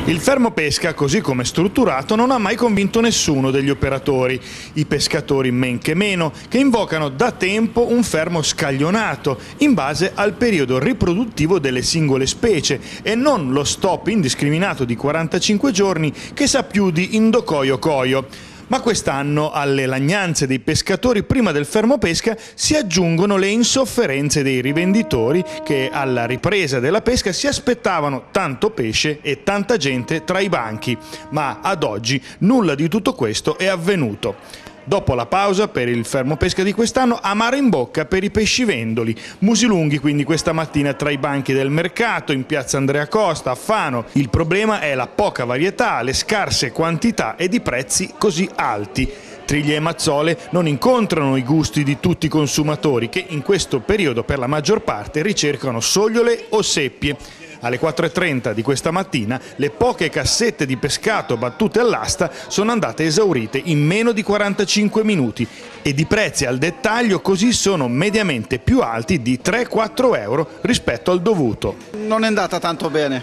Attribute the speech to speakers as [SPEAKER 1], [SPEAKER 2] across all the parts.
[SPEAKER 1] Il fermo pesca, così come strutturato, non ha mai convinto nessuno degli operatori, i pescatori men che meno, che invocano da tempo un fermo scaglionato in base al periodo riproduttivo delle singole specie e non lo stop indiscriminato di 45 giorni che s'appiudi in do coio coio. Ma quest'anno alle lagnanze dei pescatori prima del fermo pesca si aggiungono le insofferenze dei rivenditori che alla ripresa della pesca si aspettavano tanto pesce e tanta gente tra i banchi. Ma ad oggi nulla di tutto questo è avvenuto. Dopo la pausa per il fermo pesca di quest'anno, amaro in bocca per i pescivendoli. Musilunghi quindi questa mattina tra i banchi del mercato, in piazza Andrea Costa, a Fano. Il problema è la poca varietà, le scarse quantità ed i prezzi così alti. Triglie e mazzole non incontrano i gusti di tutti i consumatori che in questo periodo per la maggior parte ricercano sogliole o seppie. Alle 4:30 di questa mattina le poche cassette di pescato battute all'asta sono andate esaurite in meno di 45 minuti ed i prezzi al dettaglio così sono mediamente più alti di 3-4 euro rispetto al dovuto.
[SPEAKER 2] Non è andata tanto bene.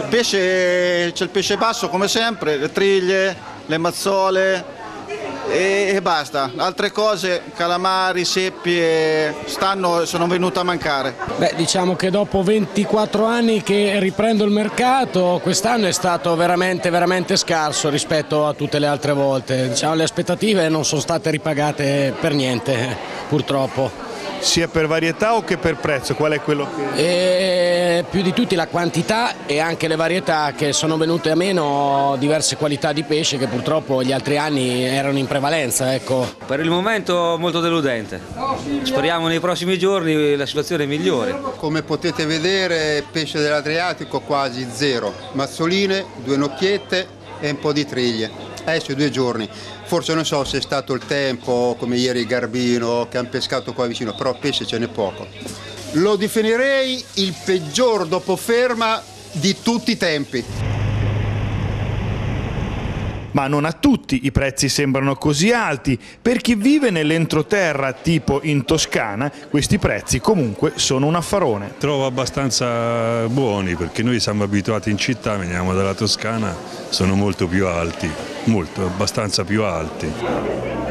[SPEAKER 2] C'è il pesce basso come sempre, le triglie, le mazzole e basta. Altre cose, calamari, seppie, sono venute a mancare.
[SPEAKER 3] Diciamo che dopo 24 anni che riprendo il mercato, quest'anno è stato veramente scarso rispetto a tutte le altre volte. Diciamo, le aspettative non sono state ripagate per niente, purtroppo.
[SPEAKER 1] Sia per varietà o che per prezzo? Qual è quello che...
[SPEAKER 3] più di tutti la quantità e anche le varietà, che sono venute a meno diverse qualità di pesce che purtroppo gli altri anni erano in prevalenza. Ecco.
[SPEAKER 4] Per il momento molto deludente, speriamo nei prossimi giorni la situazione è migliore.
[SPEAKER 5] Come potete vedere pesce dell'Adriatico quasi zero, mazzoline, 2 nocchiette e un po' di triglie. Adesso 2 giorni, forse non so se è stato il tempo come ieri il Garbino che hanno pescato qua vicino, però pesce ce n'è poco. Lo definirei il peggior dopoferma di tutti i tempi.
[SPEAKER 1] Ma non a tutti i prezzi sembrano così alti. Per chi vive nell'entroterra, tipo in Toscana, questi prezzi comunque sono un affarone.
[SPEAKER 6] Trovo abbastanza buoni perché noi siamo abituati in città, veniamo dalla Toscana, sono molto più alti, abbastanza più alti.